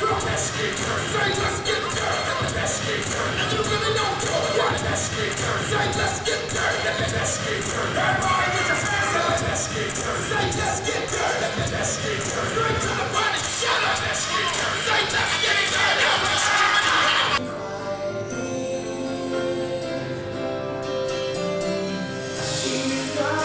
Let's get dirty. Say let's get dirty. Let's get dirty. And you really don't care. What? Let's get dirty. Say let's get dirty. Let's get dirty. Everybody get your hands up. Let's get dirty. Say let's get dirty. Let's get dirty. Straight to the body. Shut up. Let's get dirty. Say let's get dirty. Let's get dirty. She's gone.